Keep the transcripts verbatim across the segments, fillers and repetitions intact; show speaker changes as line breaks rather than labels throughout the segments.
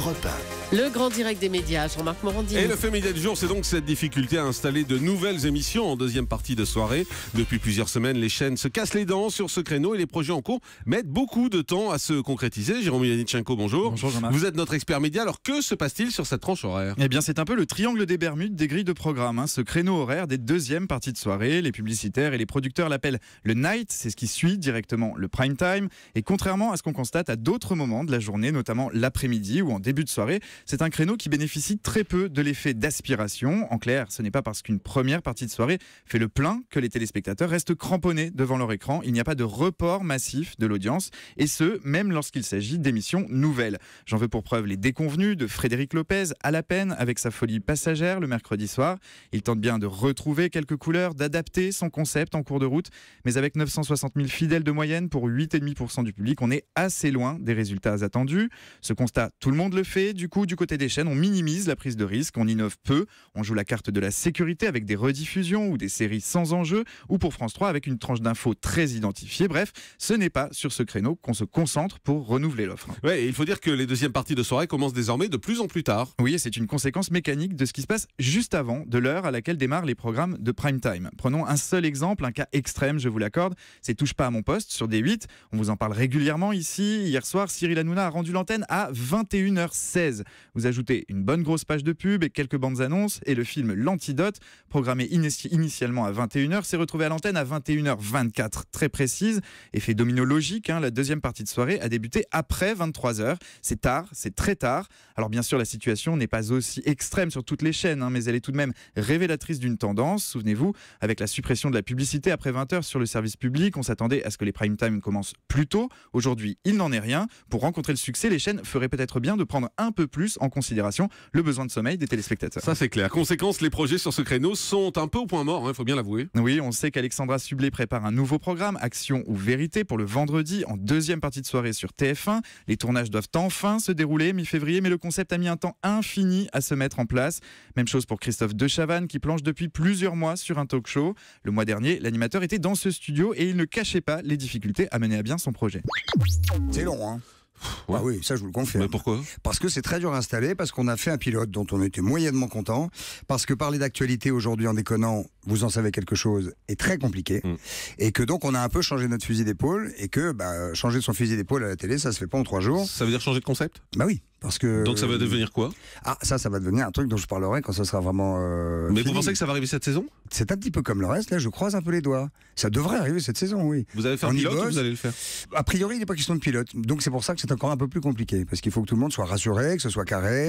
Europe un.
Le grand direct des médias, Jean-Marc Morandini.
Et le fait média du jour, c'est donc cette difficulté à installer de nouvelles émissions en deuxième partie de soirée. Depuis plusieurs semaines, les chaînes se cassent les dents sur ce créneau et les projets en cours mettent beaucoup de temps à se concrétiser. Jérôme Yanichenko, bonjour.
Bonjour Jean-Marc.
Vous êtes notre expert média, alors que se passe-t-il sur cette tranche horaire ?
Eh bien, c'est un peu le triangle des Bermudes des grilles de programme, hein. Ce créneau horaire des deuxièmes parties de soirée, les publicitaires et les producteurs l'appellent le night, c'est ce qui suit directement le prime time. Et contrairement à ce qu'on constate à d'autres moments de la journée, notamment l'après-midi ou en début de soirée, c'est un créneau qui bénéficie très peu de l'effet d'aspiration. En clair, ce n'est pas parce qu'une première partie de soirée fait le plein que les téléspectateurs restent cramponnés devant leur écran. Il n'y a pas de report massif de l'audience, et ce, même lorsqu'il s'agit d'émissions nouvelles. J'en veux pour preuve les déconvenus de Frédéric Lopez, à la peine avec sa folie passagère le mercredi soir. Il tente bien de retrouver quelques couleurs, d'adapter son concept en cours de route, mais avec neuf cent soixante mille fidèles de moyenne pour huit virgule cinq pour cent du public, on est assez loin des résultats attendus. Ce constat, tout le monde le fait. Du coup, du côté des chaînes, on minimise la prise de risque, on innove peu, on joue la carte de la sécurité avec des rediffusions ou des séries sans enjeu, ou pour France trois avec une tranche d'infos très identifiée. Bref, ce n'est pas sur ce créneau qu'on se concentre pour renouveler l'offre.
Ouais, et il faut dire que les deuxièmes parties de soirée commencent désormais de plus en plus tard.
Oui, et c'est une conséquence mécanique de ce qui se passe juste avant, de l'heure à laquelle démarrent les programmes de prime time. Prenons un seul exemple, un cas extrême, je vous l'accorde, c'est Touche pas à mon poste sur D huit. On vous en parle régulièrement ici. Hier soir, Cyril Hanouna a rendu l'antenne à vingt et une heures seize. Vous ajoutez une bonne grosse page de pub et quelques bandes annonces, et le film L'Antidote, programmé inici- initialement à vingt et une heures, s'est retrouvé à l'antenne à vingt et une heures vingt-quatre. Très précise, effet domino logique, hein, la deuxième partie de soirée a débuté après vingt-trois heures. C'est tard, c'est très tard. Alors bien sûr, la situation n'est pas aussi extrême sur toutes les chaînes, hein, mais elle est tout de même révélatrice d'une tendance. Souvenez-vous, avec la suppression de la publicité après vingt heures sur le service public, on s'attendait à ce que les prime time commencent plus tôt. Aujourd'hui, il n'en est rien. Pour rencontrer le succès, les chaînes feraient peut-être bien de prendre un peu plus en considération le besoin de sommeil des téléspectateurs.
Ça, c'est clair. Conséquence, les projets sur ce créneau sont un peu au point mort, il hein, faut bien l'avouer.
Oui, on sait qu'Alexandra Sublet prépare un nouveau programme, Action ou Vérité, pour le vendredi en deuxième partie de soirée sur T F un. Les tournages doivent enfin se dérouler mi-février, mais le concept a mis un temps infini à se mettre en place. Même chose pour Christophe Dechavanne qui planche depuis plusieurs mois sur un talk show. Le mois dernier, l'animateur était dans ce studio et il ne cachait pas les difficultés à mener à bien son projet.
C'est long, hein.
Ouais.
Ah oui, ça je vous le confirme.
Mais pourquoi ?
Parce que c'est très dur à installer, parce qu'on a fait un pilote dont on était moyennement content, parce que parler d'actualité aujourd'hui en déconnant, vous en savez quelque chose, est très compliqué, mm. et que donc on a un peu changé notre fusil d'épaule, et que bah, changer son fusil d'épaule à la télé, ça se fait pas en trois jours.
Ça veut dire changer de concept ?
Bah oui. Parce que,
donc ça va devenir quoi ?
Ah, ça, ça va devenir un truc dont je parlerai quand ça sera vraiment euh,
Mais
fini.
vous pensez que ça va arriver cette saison ?
C'est un petit peu comme le reste, là je croise un peu les doigts. Ça devrait arriver cette saison, oui.
Vous allez faire
on
un pilote ou vous allez le faire ?
A priori, il n'est pas question de pilote. Donc c'est pour ça que c'est encore un peu plus compliqué. Parce qu'il faut que tout le monde soit rassuré, que ce soit carré.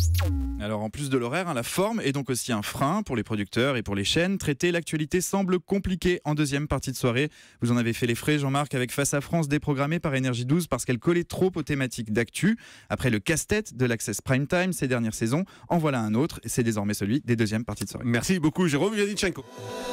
Alors en plus de l'horaire, hein, la forme est donc aussi un frein pour les producteurs et pour les chaînes. Traiter l'actualité semble compliqué en deuxième partie de soirée. Vous en avez fait les frais, Jean-Marc, avec Face à France déprogrammée par Énergie douze parce qu'elle collait trop aux thématiques d'actu. Après le casse-tête de l'Access Prime Time ces dernières saisons, en voilà un autre. C'est désormais celui des deuxièmes parties de soirée.
Merci beaucoup, Jérôme Yanichenko.